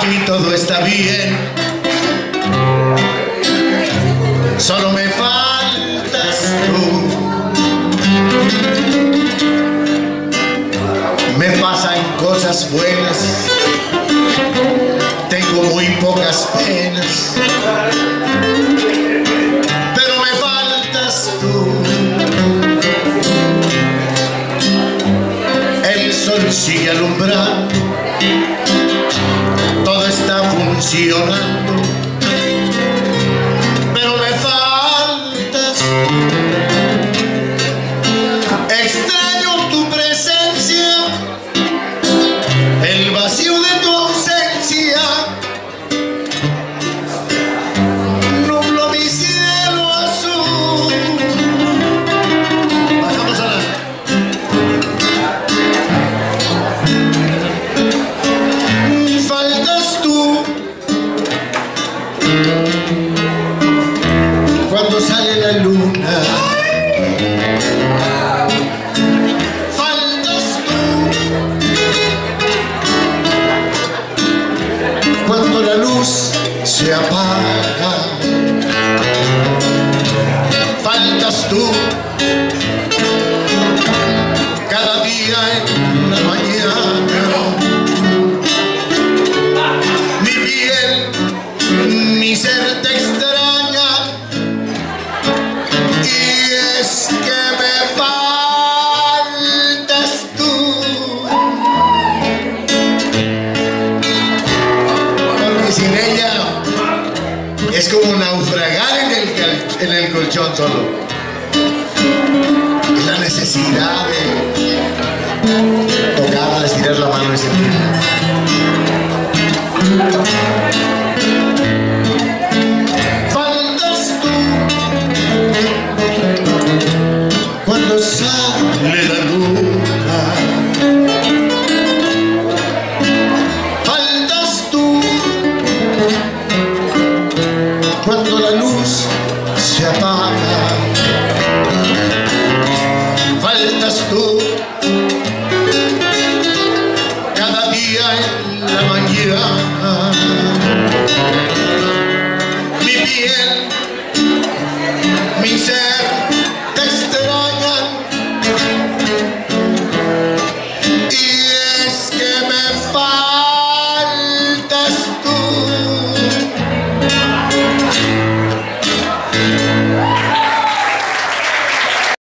y todo está bien. Solo me faltas tú. Me pasan cosas buenas, tengo muy pocas penas, pero me faltas tú. El sol sigue alumbrando, todo está funcionando, pero me faltas. Extraño tu presencia, el vacío de tu ausencia nubló mi cielo azul. Bajamos a la... Faltas tú cuando sale la luna. Faltas tú cuando la luz se apaga. Faltas tú cada día en la mañana. Mi piel, mi ser te extraña, y es que me faltas tú. Porque sin ella es como naufragar en el colchón solo. Es la necesidad de tocarla, de estirar la mano y sentir.